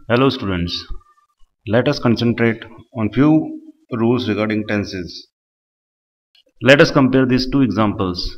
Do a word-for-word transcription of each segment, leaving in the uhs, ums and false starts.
Hello students, let us concentrate on few rules regarding tenses. Let us compare these two examples.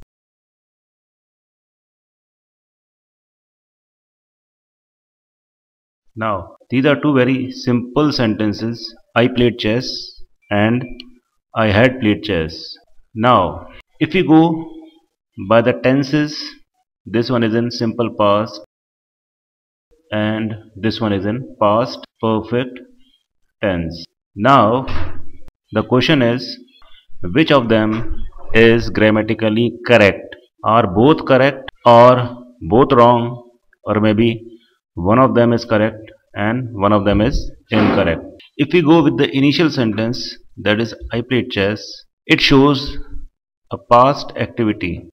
Now, these are two very simple sentences. I played chess and I had played chess. Now, if we go by the tenses, this one is in simple past and this one is in past perfect tense. Now, the question is, which of them is grammatically correct? Are both correct or both wrong, or maybe one of them is correct and one of them is incorrect? If we go with the initial sentence, that is I played chess, it shows a past activity.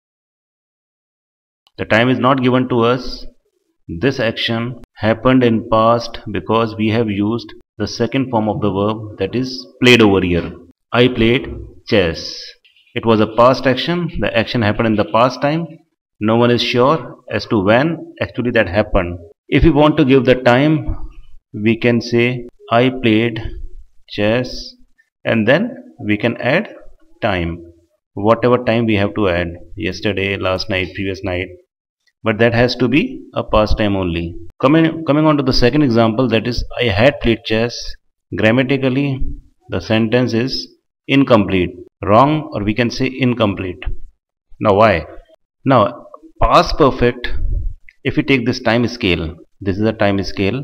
The time is not given to us. This action happened in past because we have used the second form of the verb, that is played over here. I played chess. It was a past action. The action happened in the past time. No one is sure as to when actually that happened. If we want to give the time, we can say I played chess and then we can add time. Whatever time we have to add, yesterday, last night, previous night, but that has to be a past time only. Coming, coming on to the second example, that is I had played chess. Grammatically, the sentence is incomplete, wrong, or we can say incomplete. Now why? Now past perfect, if we take this time scale, this is a time scale.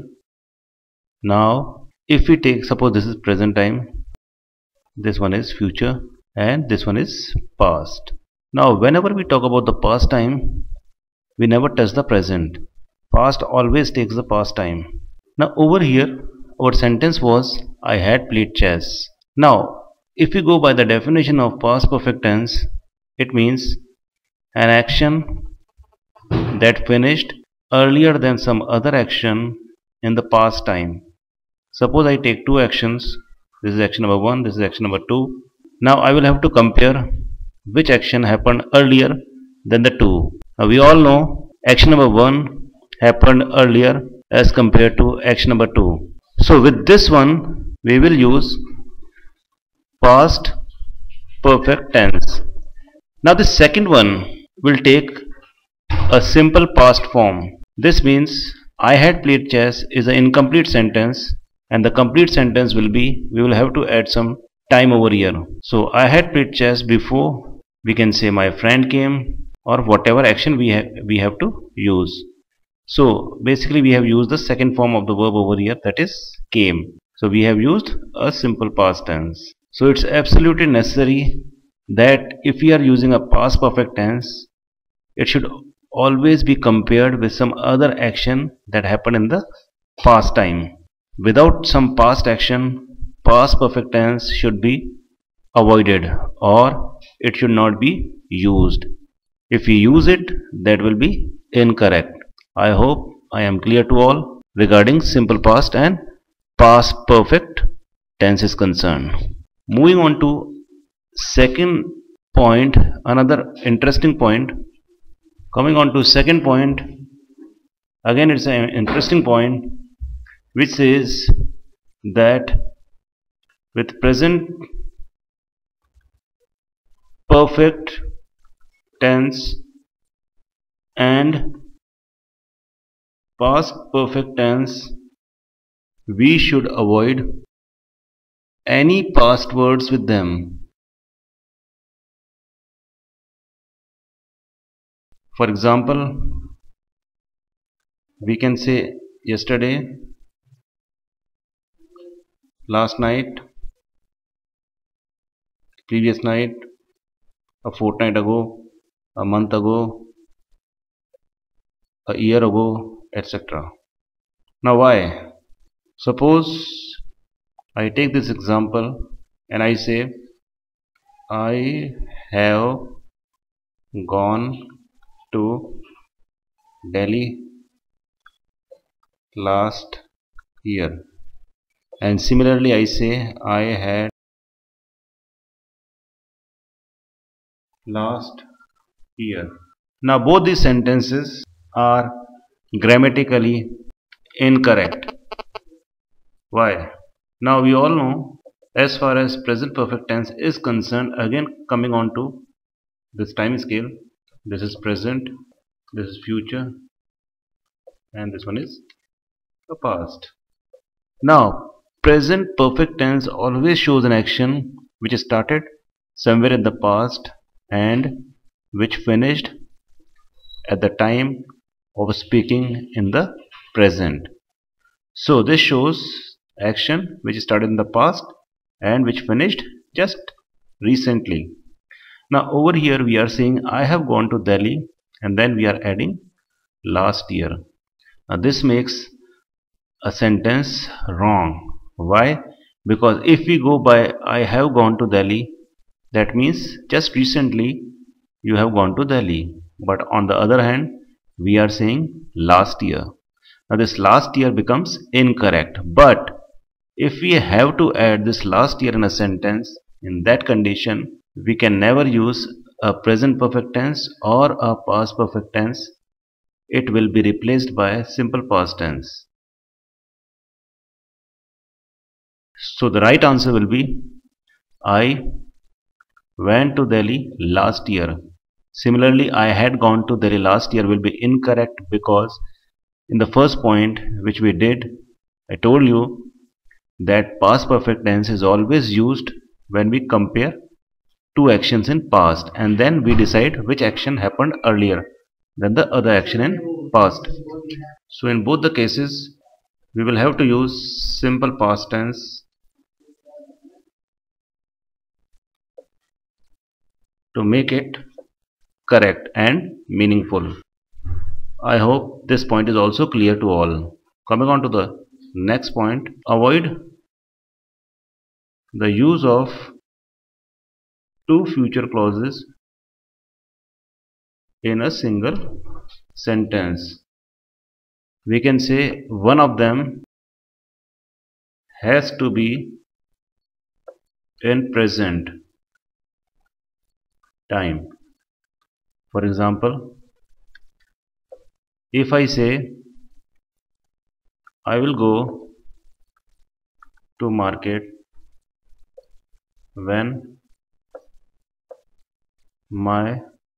Now if we take, suppose this is present time, this one is future and this one is past. Now whenever we talk about the past time, we never touch the present. Past always takes the past time. Now over here our sentence was I had played chess. Now if we go by the definition of past perfect tense, it means an action that finished earlier than some other action in the past time. Suppose I take two actions, this is action number one, this is action number two. Now I will have to compare which action happened earlier than the two. Now we all know action number one happened earlier as compared to action number two. So with this one we will use past perfect tense. Now the second one will take a simple past form. This means I had played chess is an incomplete sentence, and the complete sentence will be, we will have to add some time over here. So I had played chess before, we can say my friend came, or whatever action we have we have to use. So basically we have used the second form of the verb over here, that is came. So we have used a simple past tense. So it's absolutely necessary that if we are using a past perfect tense, it should always be compared with some other action that happened in the past time. Without some past action, past perfect tense should be avoided, or it should not be used. If we use it, that will be incorrect. I hope I am clear to all regarding simple past and past perfect tense is concerned. Moving on to second point, another interesting point. Coming on to second point, again it's an interesting point which says that with present perfect tense and past perfect tense, we should avoid any past words with them. For example, we can say yesterday, last night, previous night, a fortnight ago, a month ago, a year ago, et cetera. Now why? Suppose I take this example and I say I have gone to Delhi last year, and similarly I say I had last year. Now both these sentences are grammatically incorrect. Why? Now we all know, as far as present perfect tense is concerned, again coming on to this time scale, this is present, this is future, and this one is the past. Now, present perfect tense always shows an action which started somewhere in the past and which finished at the time of speaking in the present. So this shows action which started in the past and which finished just recently. Now over here we are saying I have gone to Delhi, and then we are adding last year. Now this makes a sentence wrong. Why? Because if we go by I have gone to Delhi, that means just recently you have gone to Delhi. But on the other hand, we are saying last year. Now this last year becomes incorrect. But if we have to add this last year in a sentence, in that condition we can never use a present perfect tense or a past perfect tense. It will be replaced by simple past tense. So the right answer will be I went to Delhi last year. Similarly, I had gone to Delhi last year will be incorrect, because in the first point which we did, I told you that past perfect tense is always used when we compare two actions in past, and then we decide which action happened earlier than the other action in past. So in both the cases we will have to use simple past tense to make it correct and meaningful. I hope this point is also clear to all. Coming on to the next point, avoid the use of two future clauses in a single sentence. We can say one of them has to be in present time. For example, if I say I will go to market when my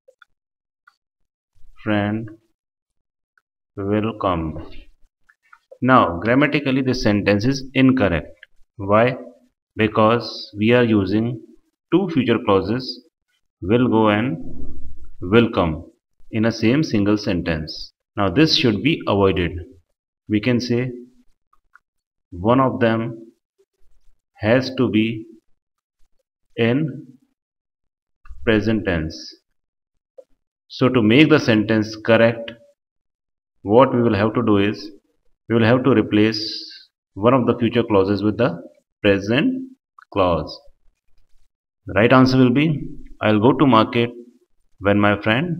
friend will come. Now grammatically this sentence is incorrect. Why? Because we are using two future clauses, will go and will come, in a same single sentence. Now this should be avoided. We can say one of them has to be in present tense. So to make the sentence correct, what we will have to do is we will have to replace one of the future clauses with the present clause. The right answer will be I'll go to market when my friend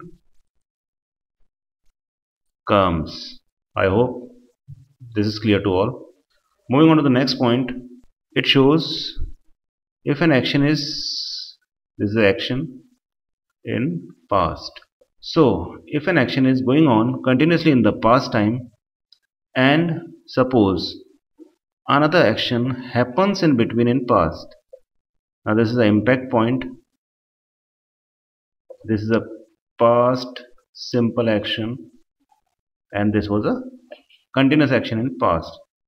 comes. I hope this is clear to all. Moving on to the next point, it shows if an action is, this is the action in past. So if an action is going on continuously in the past time, and suppose another action happens in between in past. Now this is the impact point. This is a past simple action, and this was a continuous action in past.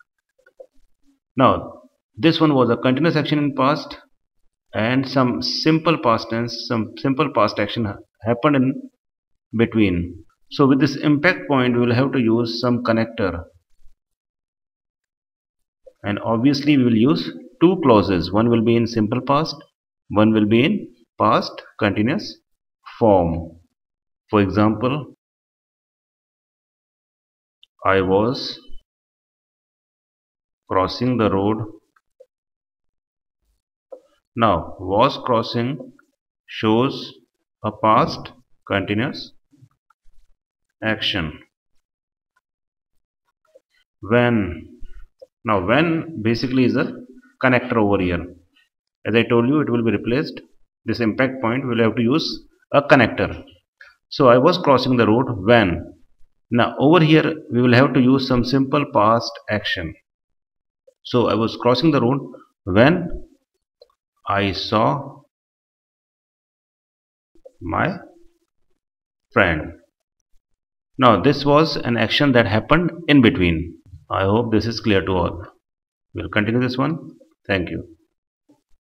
Now this one was a continuous action in past, and some simple past tense, some simple past action happened in between. So with this impact point we will have to use some connector, and obviously we will use two clauses. One will be in simple past, one will be in past continuous form. For example, I was crossing the road. Now was crossing shows a past continuous action. When, now when basically is a connector over here. As I told you, it will be replaced. This impact point we will have to use a connector. So I was crossing the road when. Now over here we will have to use some simple past action. So I was crossing the road when I saw my friend. Now this was an action that happened in between. I hope this is clear to all. We'll continue this one. Thank you.